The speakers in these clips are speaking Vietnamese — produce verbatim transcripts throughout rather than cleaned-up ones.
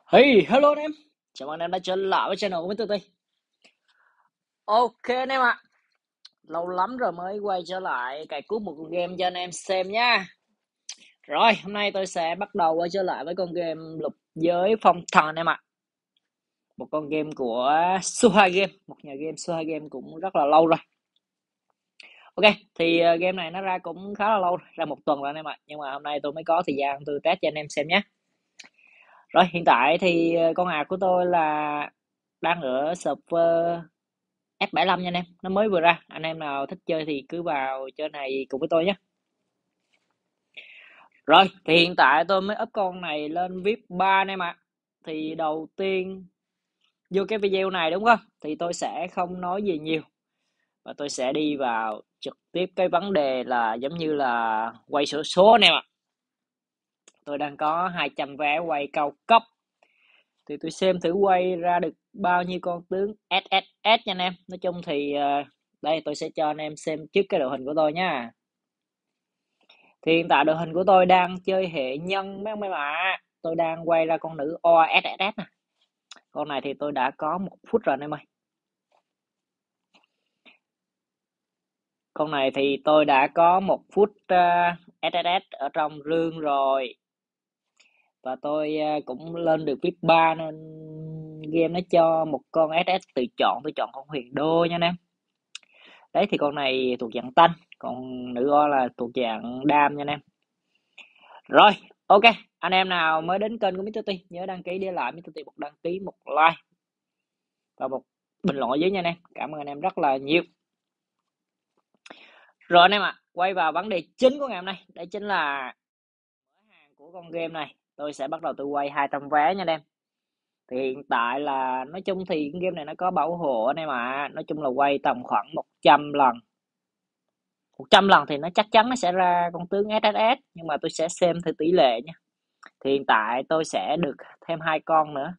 Hey, hello anh em. Chào mừng anh em đã trở lại với channel của Mít tê tê. Ok anh em ạ. Lâu lắm rồi mới quay trở lại cày cuốc một con game cho anh em xem nha. Rồi, hôm nay tôi sẽ bắt đầu quay trở lại với con game Lục Giới Phong Thần anh em ạ. Một con game của Suha Game, một nhà game Suha Game cũng rất là lâu rồi. Ok, thì uh, game này nó ra cũng khá là lâu, ra một tuần rồi anh em ạ. Nhưng mà hôm nay tôi mới có thời gian tôi test cho anh em xem nhé. Rồi, hiện tại thì uh, con ạc của tôi là đang ở server ép bảy lăm nha anh em, nó mới vừa ra. Anh em nào thích chơi thì cứ vào chơi này cùng với tôi nhé. Rồi thì hiện tại tôi mới up con này lên vê i pê ba anh em ạ. Thì đầu tiên vô cái video này đúng không, thì tôi sẽ không nói gì nhiều và tôi sẽ đi vào trực tiếp cái vấn đề là giống như là quay sổ số anh em ạ. Tôi đang có hai trăm vé quay cao cấp thì tôi xem thử quay ra được bao nhiêu con tướng ét ét ét nha anh em. Nói chung thì ờ, đây tôi sẽ cho anh em xem trước cái đội hình của tôi nha. Thì hiện tại đội hình của tôi đang chơi hệ nhân mấy mấy mà tôi đang quay ra con nữ o ét ét ét nè. Con này thì tôi đã có một phút rồi anh em ơi. Con này thì tôi đã có một phút uh, ét ét ét ở trong rương rồi. Và tôi uh, cũng lên được vê i pê ba nên game nó cho một con ét ét tự chọn, tôi chọn con huyền đô nha anh em. Đấy thì con này thuộc dạng tanh, còn nữ o là thuộc dạng đam nha anh em. Rồi, ok. Anh em nào mới đến kênh của mít tê tê nhớ đăng ký để lại mít tê tê một đăng ký, một like và một bình luận ở dưới nha anh em. Cảm ơn anh em rất là nhiều. Rồi anh em ạ, à, quay vào vấn đề chính của ngày hôm nay. Đây chính là mở hàng của con game này. Tôi sẽ bắt đầu từ quay hai trăm vé nha anh em. Thì hiện tại là nói chung thì game này nó có bảo hộ anh em ạ. À. Nói chung là quay tầm khoảng một trăm lần. một trăm lần thì nó chắc chắn nó sẽ ra con tướng ét ét ét, nhưng mà tôi sẽ xem theo tỷ lệ nha. Thì hiện tại tôi sẽ được thêm hai con nữa.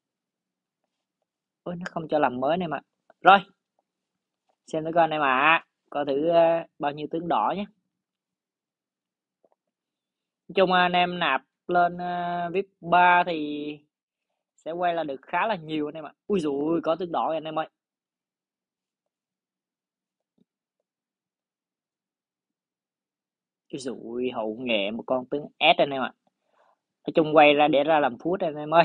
Ôi nó không cho làm mới này mà. Rồi, xem thử coi anh em ạ. À. Coi thử uh, bao nhiêu tướng đỏ nhé. Nói chung anh em nạp lên uh, vê i pê ba thì sẽ quay là được khá là nhiều anh em ạ. Ui dồi có tướng đỏ anh em ơi. Ui dồi hậu nghệ một con tướng S anh em ạ. Nói chung quay ra để ra làm phút anh em ơi.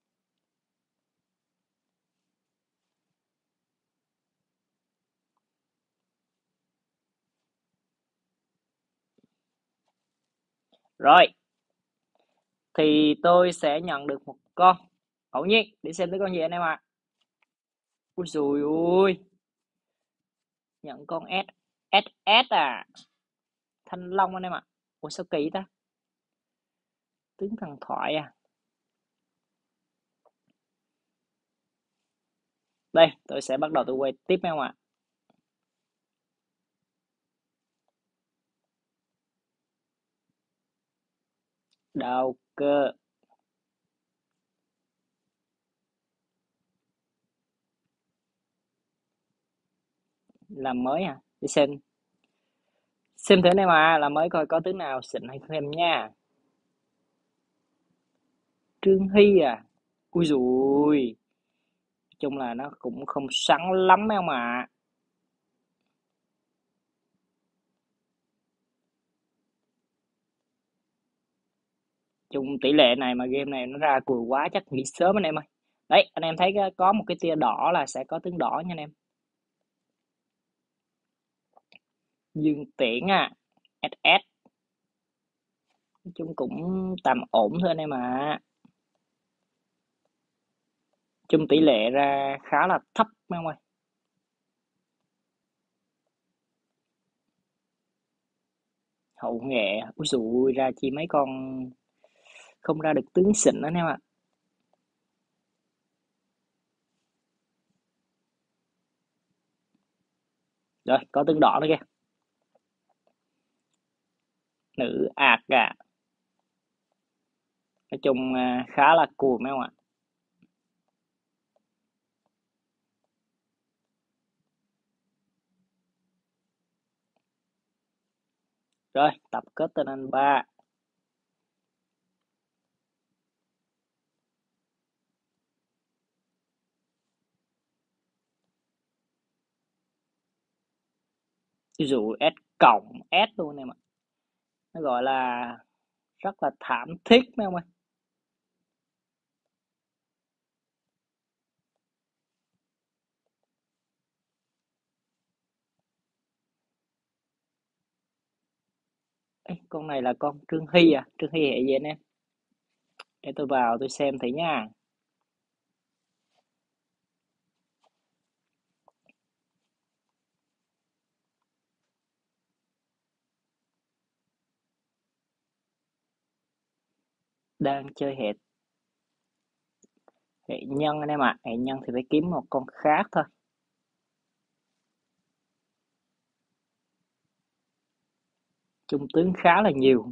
Rồi, thì tôi sẽ nhận được một con ngẫu nhiên để xem tới con gì anh em ạ. Ui dồi ôi, nhận con S ét ét à, Thanh Long anh em ạ. Ủa sao kỳ ta, tướng thần thoại à. Đây tôi sẽ bắt đầu tôi quay tiếp em ạ. Đào cơ làm mới à, để xem xem thử này mà làm mới coi có tướng nào xịn hay không em nha. Trương Hy à, ui dùi, chung là nó cũng không sẵn lắm em mà. Chung tỷ lệ này mà game này nó ra cùi quá chắc nghỉ sớm anh em ơi. Đấy anh em thấy có một cái tia đỏ là sẽ có tướng đỏ nha anh em. Dương Tiễn à, ét ét, nói chung cũng tầm ổn thôi anh em à. Chung tỷ lệ ra khá là thấp em ơi. Hậu nghệ, ui dùi ra chi mấy con không ra được tướng xịn đó anh em ạ. Rồi có tướng đỏ nữa kìa, nữ ạc à, nói chung à, khá là cùi mấy không ạ. Rồi tập kết tên anh ba. ví dụ S cộng S luôn này mà, nó gọi là rất là thảm thiết mấy ông ơi. Ê, con này là con Trương Hy à? Trương Hy hệ gì anh em? Để tôi vào tôi xem thử nha. Đang chơi hệ hệ nhân anh em ạ. À. Hệ nhân thì phải kiếm một con khác thôi. Trung tướng khá là nhiều.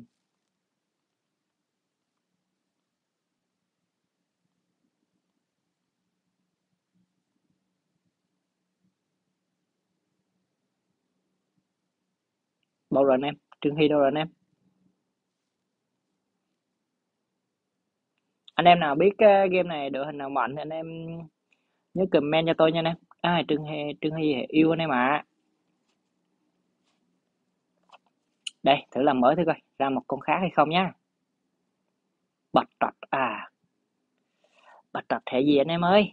Đâu rồi anh em? Trương Hy đâu rồi anh em? Anh em nào biết uh, game này đội hình nào mạnh thì anh em nhớ comment cho tôi nha anh em. À, Trương Hy, Trương Hy hệ yêu anh em ạ. À. Đây, thử làm mới thử coi, ra một con khác hay không nhá. Bạch trạch à. Bạch trạch hệ gì anh em ơi?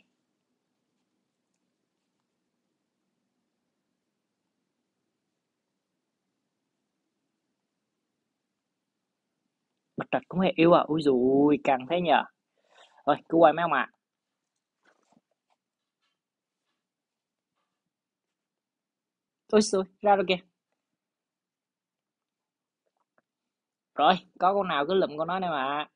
Bạch trạch cũng hệ yêu à? Ui dùi, căng thế nhờ. Thôi, cứ quay mấy ông ạ. À. Ôi xui, ra rồi kìa. Rồi, có con nào cứ lụm con đó nè mà.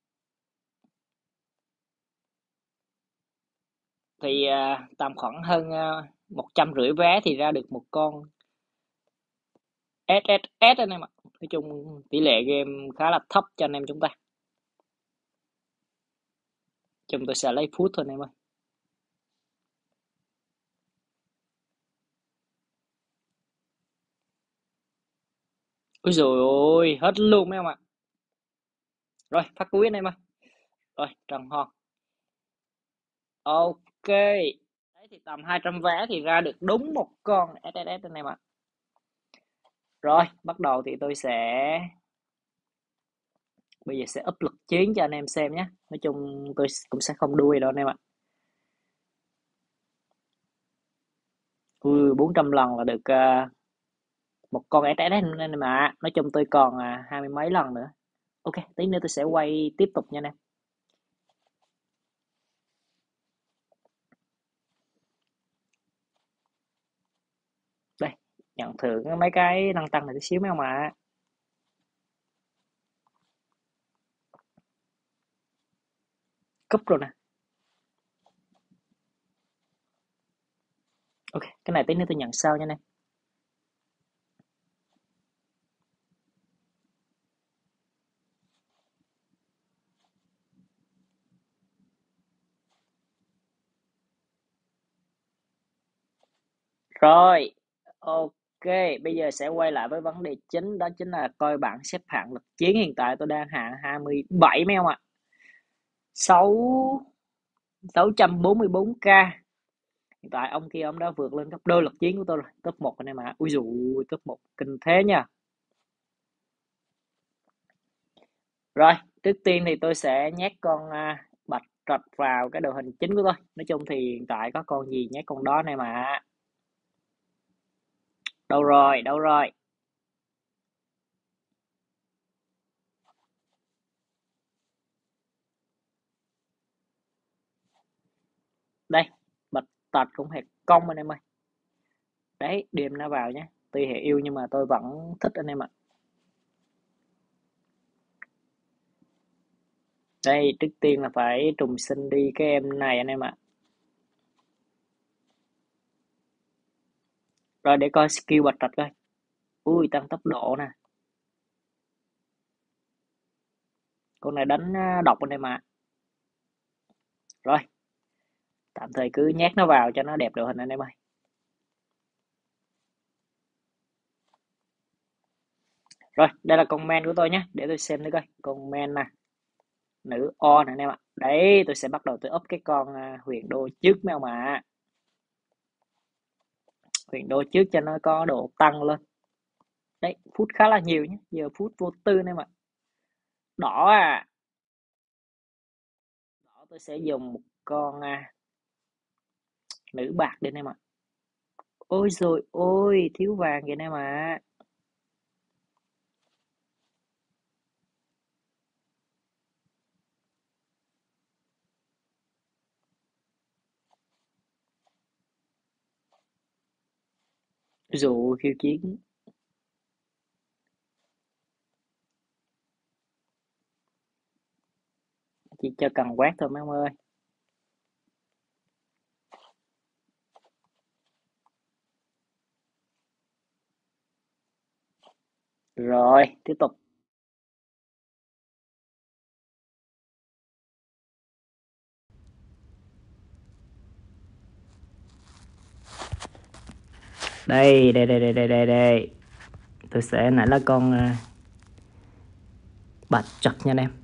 Thì à, tầm khoảng hơn à, một trăm rưỡi vé thì ra được một con ét ét ét anh em ạ. Nói chung tỷ lệ game khá là thấp cho anh em chúng ta. Chúng tôi sẽ lấy phút thôi anh em ơi. Ôi dồi ôi, hết luôn mấy ông ạ. Rồi, phát cuối anh em ơi. Rồi, tròn hòn. Ok. Đấy thì tầm hai trăm vé thì ra được đúng một con ét ét ét anh em ạ. Rồi, bắt đầu thì tôi sẽ bây giờ sẽ up lực chiến cho anh em xem nhé. Nói chung tôi cũng sẽ không đuôi đâu anh em ạ. Ui, bốn trăm lần là được uh, một con ét ét ét anh em ạ. Nói chung tôi còn uh, hai mươi mấy lần nữa. Ok, tí nữa tôi sẽ quay tiếp tục nha anh em. Đây, nhận thưởng mấy cái lăn tăng này tí xíu mấy ông ạ. Cúp rồi nè. Ok, cái này tí nữa tôi nhận sau nha anh em. Rồi, ok, bây giờ sẽ quay lại với vấn đề chính, đó chính là coi bảng xếp hạng lực chiến. Hiện tại tôi đang hạng hai mươi bảy mấy ông ạ. sáu sáu trăm bốn mươi bốn k. Hiện tại ông kia ông đã vượt lên gấp đôi lực chiến của tôi rồi, top một anh em ạ. Ui dồi, top một kinh thế nha. Rồi, trước tiên thì tôi sẽ nhét con à, bạch trạch vào cái đội hình chính của tôi. Nói chung thì hiện tại có con gì nhét con đó này mà. Đâu rồi, đâu rồi. Đây, bạch trạch cũng hệ công anh em ơi. Đấy, điểm nó vào nhé. Tuy hệ yêu nhưng mà tôi vẫn thích anh em ạ. Đây, trước tiên là phải trùng sinh đi cái em này anh em ạ. Rồi để coi skill bạch trạch coi. Ui, tăng tốc độ nè. Con này đánh à, độc anh em ạ. Rồi, tạm thời cứ nhét nó vào cho nó đẹp đội hình anh em ơi. Rồi, đây là con men của tôi nhé. Để tôi xem thử coi. Con men nè. Nữ O nè anh em ạ. Đấy, tôi sẽ bắt đầu tôi up cái con à, huyền đô trước mấy ông ạ. Huyền đô trước cho nó có độ tăng lên. Đấy, phút khá là nhiều nhé. Giờ phút vô tư anh em ạ. Đỏ à. Đỏ tôi sẽ dùng một con à, nữ bạc đi anh em ạ. Ôi rồi ôi, thiếu vàng kìa anh em ạ. Dù khiêu chiến. Chỉ cho cần quát thôi mấy ông ơi. Rồi, tiếp tục. Đây, đây, đây, đây, đây, đây, đây. Tôi sẽ nãy là con uh, bạch trật nha anh em.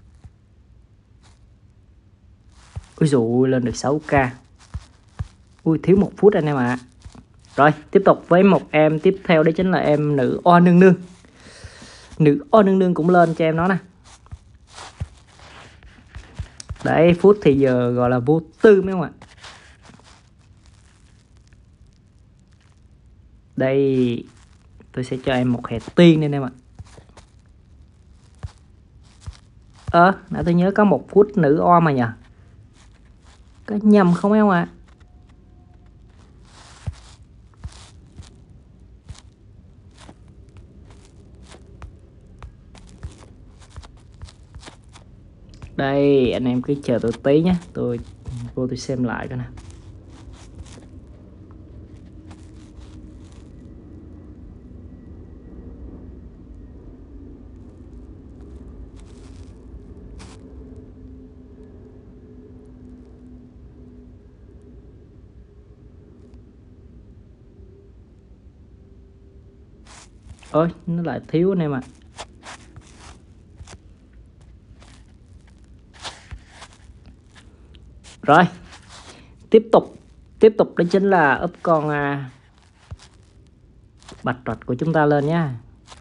Ui dụ lên được sáu k. Ui thiếu một phút anh em ạ. À. Rồi tiếp tục với một em tiếp theo, đấy chính là em nữ oa nương nương. Nữ oa nương nương cũng lên cho em nó nè. Đấy, phút thì giờ gọi là vô tư mấy không ạ. Đây, tôi sẽ cho em một hệ tiên nên em ạ. Ơ, à, nãy tôi nhớ có một phút nữ oa mà nhờ. Có nhầm không em ạ? À? Đây, anh em cứ chờ tôi tí nhé. Tôi vô tôi xem lại coi nè. Ôi, nó lại thiếu anh em ạ. À. Rồi, tiếp tục. Tiếp tục đó chính là up con à, bạch trạch của chúng ta lên nha.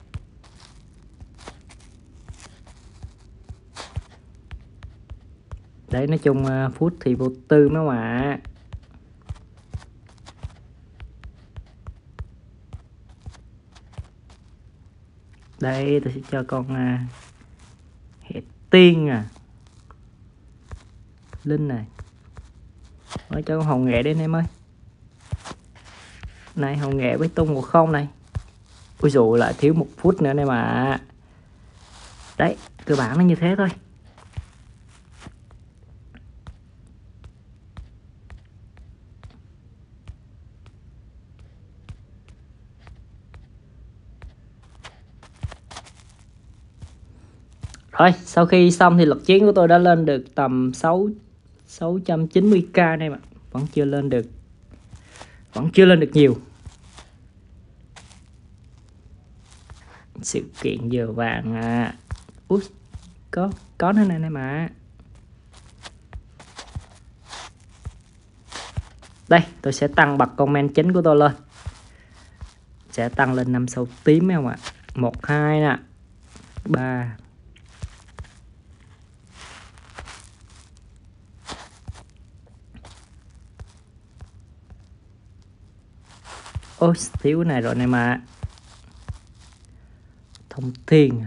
Đấy, nói chung uh, phút thì vô tư mấy mà. Đây, tôi sẽ cho con uh, hệ tiên à. Linh này. Nói cho con hồng nghệ đi anh em ơi. Này, hồng nghệ với tung một không này. Ui dụ lại thiếu một phút nữa này mà. Đấy, cơ bản nó như thế thôi. Rồi, sau khi xong thì lực chiến của tôi đã lên được tầm sáu trăm chín mươi k này mà. Vẫn chưa lên được. Vẫn chưa lên được nhiều. Sự kiện giờ vàng à. Ui, có, có nữa này mà. Đây, tôi sẽ tăng bật comment chính của tôi lên. Sẽ tăng lên năm sâu tím mấy không ạ? một, hai nè. ba. Ôi, thiếu này rồi này mà. Thông thiên.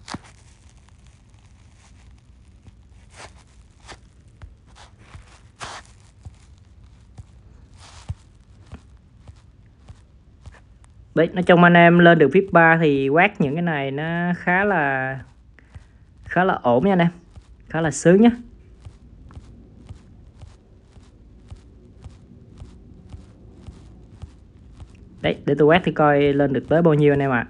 Đấy, nói chung anh em lên được vê i pê ba thì quát những cái này nó khá là khá là ổn nha anh em. Khá là sướng nhé. Đấy, để tôi quát thì coi lên được tới bao nhiêu anh em ạ. À.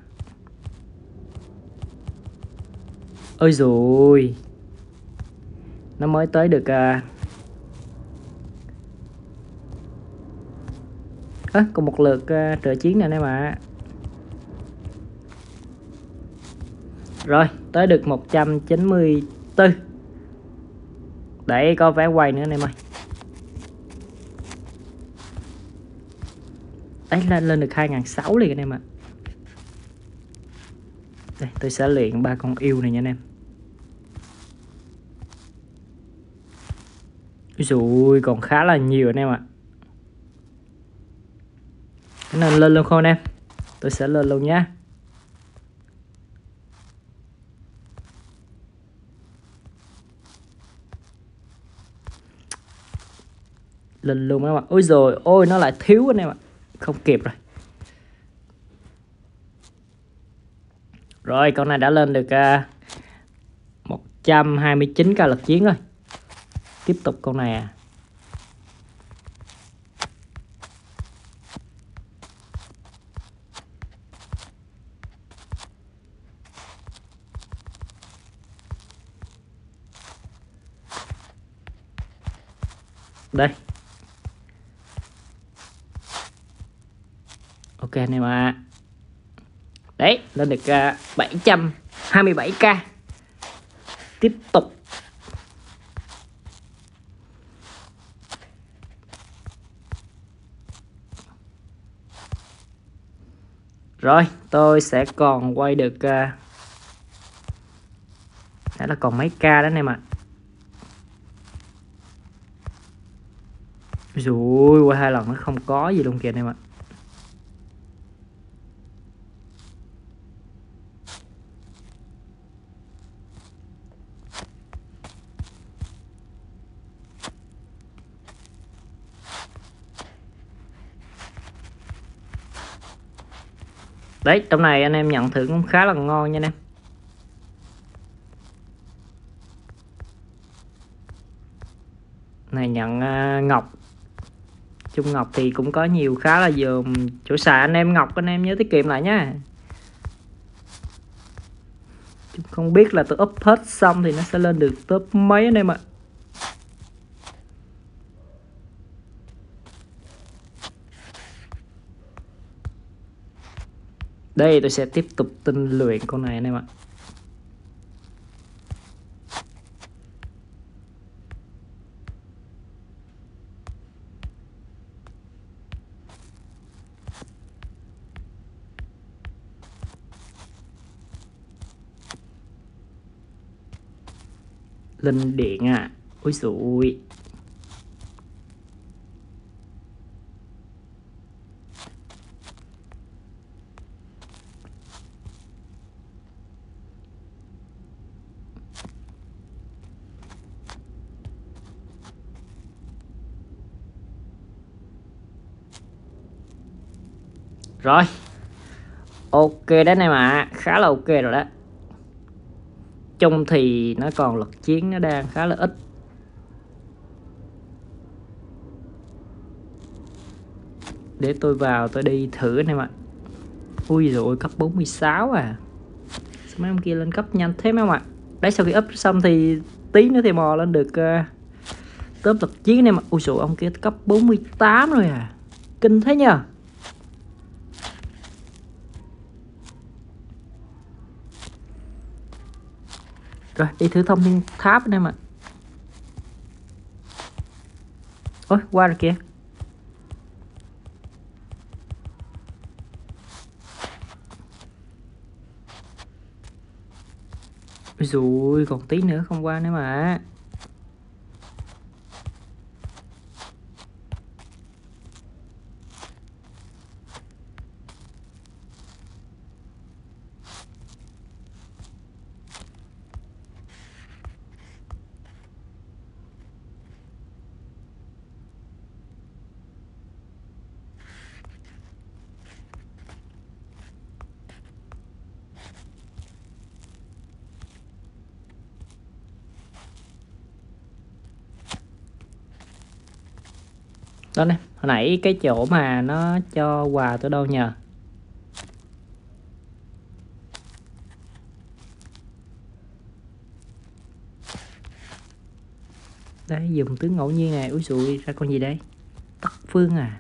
Ôi dồi, nó mới tới được à... À, còn một lượt uh, trợ chiến này anh em ạ. À. Rồi, tới được một trăm chín mươi tư. Để có vé quay nữa anh em ơi. Đấy, lên lên được hai nghìn sáu trăm liền anh em ạ. À. Đây, tôi sẽ luyện ba con yêu này nha anh em. Rồi còn khá là nhiều anh em ạ. Cái này lên luôn không anh em? Tôi sẽ lên luôn nhé. Lên luôn em ạ. Ôi rồi, ôi nó lại thiếu anh em ạ. Không kịp rồi. Rồi con này đã lên được uh, một trăm hai mươi chín ca lực chiến rồi. Tiếp tục con này à. Đây. Ok anh em ạ. Đấy, lên được uh, bảy trăm hai mươi bảy ca. Tiếp tục. Rồi, tôi sẽ còn quay được uh, đã là còn mấy ca đó anh em ạ. Rồi, qua hai lần nó không có gì luôn kìa anh em ạ. Đấy, trong này anh em nhận thưởng cũng khá là ngon nha anh em. Này nhận uh, ngọc. Chung ngọc thì cũng có nhiều, khá là dườm. Chỗ xài anh em ngọc anh em nhớ tiết kiệm lại nhá. Không biết là tôi up hết xong thì nó sẽ lên được top mấy anh em ạ. Đây tôi sẽ tiếp tục tinh luyện con này anh em ạ. Linh điện à. Ôi dồi. Rồi. Ok đấy anh em ạ. Khá là ok rồi đó. Chung thì nó còn lực chiến nó đang khá là ít. Để tôi vào tôi đi thử anh em ạ. Ui rồi cấp bốn mươi sáu à. Sao mấy ông kia lên cấp nhanh thế mấy ông ạ. Đấy sau khi up xong thì tí nữa thì mò lên được uh, top lực chiến anh em ạ. Ui dồi ông kia cấp bốn mươi tám rồi à. Kinh thế nhờ. Rồi đi thử thông thiên tháp anh em ạ. Ôi qua rồi kìa. Ôi dồi còn tí nữa không qua nữa mà. Đó này, hồi nãy cái chỗ mà nó cho quà tôi đâu nhờ. Đấy dùng tướng ngẫu nhiên này. Úi xùi ra con gì đây? Tất phương à.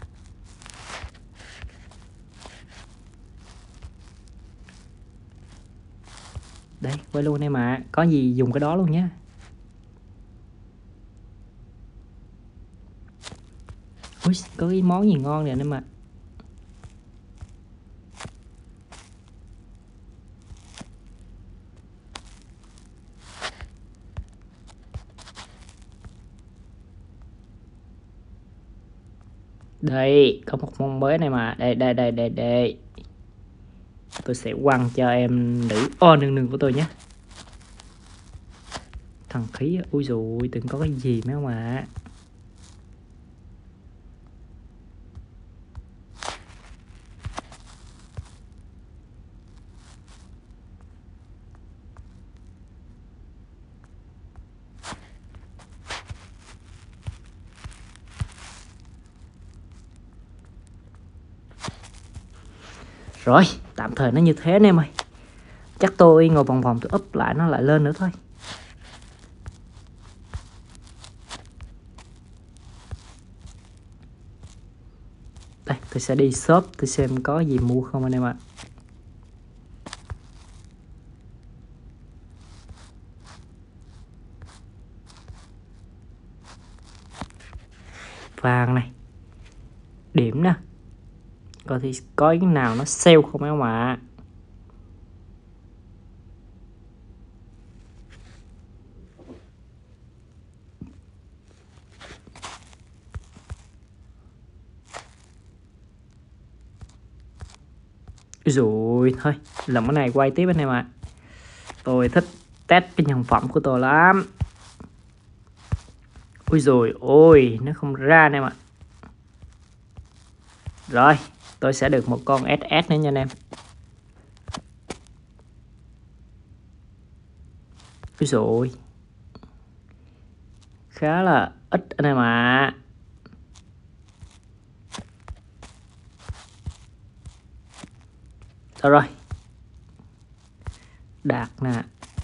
Đây quay luôn em ạ. Có gì dùng cái đó luôn nhé. Ui có cái món gì ngon nè em ạ. Đây có một môn mới này mà. Đây đây đây đây đây. Tôi sẽ quăng cho em nữ o nương nương của tôi nhé. Thằng khí. Ui dồi, từng có cái gì mấy không ạ. À. Rồi, tạm thời nó như thế anh em ơi. Chắc tôi ngồi vòng vòng tôi up lại nó lại lên nữa thôi. Đây, tôi sẽ đi shop tôi xem có gì mua không anh em ạ. Vàng này. Điểm nè. Coi thì có cái nào nó sale không em ạ. Rồi thôi, làm cái này quay tiếp anh em ạ. Tôi thích test cái nhân phẩm của tôi lắm. Ui rồi ôi, nó không ra anh em ạ. Rồi, tôi sẽ được một con ét ét nữa nha anh em. Ui rồi, khá là ít anh em ạ. Đâu rồi, đạt nè.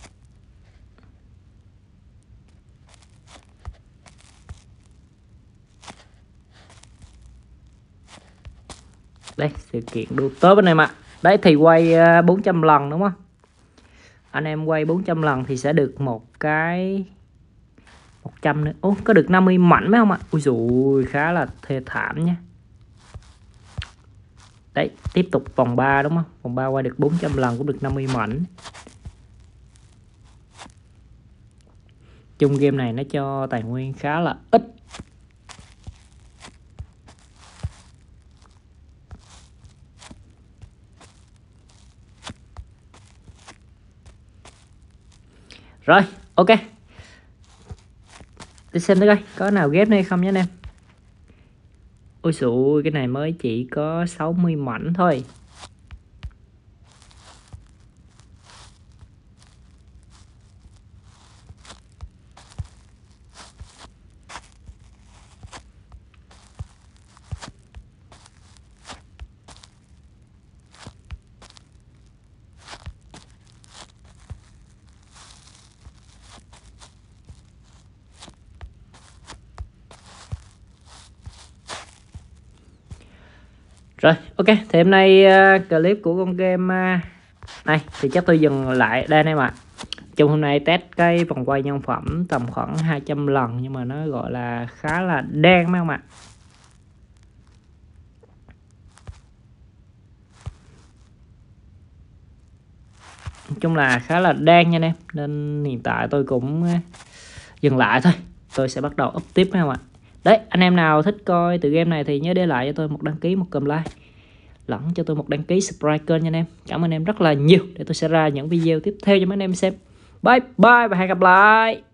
Đây, sự kiện đua top anh em ạ. Đấy thì quay bốn trăm lần đúng không? Anh em quay bốn trăm lần thì sẽ được một cái một trăm nữa. Ủa, có được năm mươi mảnh mấy không ạ? Ui dồi, khá là thê thảm nhé. Đấy, tiếp tục vòng ba đúng không? Vòng ba quay được bốn trăm lần cũng được năm mươi mảnh. Chung game này nó cho tài nguyên khá là ít. Rồi, ok. Để xem thử coi có nào ghép này không nhé anh em. Ôi xụ, cái này mới chỉ có sáu mươi mảnh thôi. Rồi, ok. Thì hôm nay uh, clip của con game uh, này thì chắc tôi dừng lại đây anh em ạ. Trong hôm nay test cái vòng quay nhân phẩm tầm khoảng hai trăm lần, nhưng mà nó gọi là khá là đen mấy không ạ. Nói chung là khá là đen nha anh em. Nên hiện tại tôi cũng uh, dừng lại thôi. Tôi sẽ bắt đầu up tiếp mấy không ạ. Đấy, anh em nào thích coi từ game này thì nhớ để lại cho tôi một đăng ký, một cầm like, lẫn cho tôi một đăng ký subscribe kênh nha anh em. Cảm ơn em rất là nhiều. Để tôi sẽ ra những video tiếp theo cho mấy anh em xem. Bye bye và hẹn gặp lại.